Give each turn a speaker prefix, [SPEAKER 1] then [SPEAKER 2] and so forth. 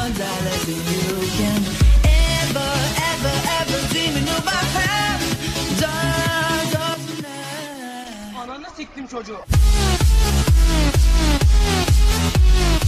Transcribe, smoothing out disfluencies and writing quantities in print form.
[SPEAKER 1] darling, you can ever, ever, ever dreaming about her. Tonight.
[SPEAKER 2] Ananı siktim çocuğu.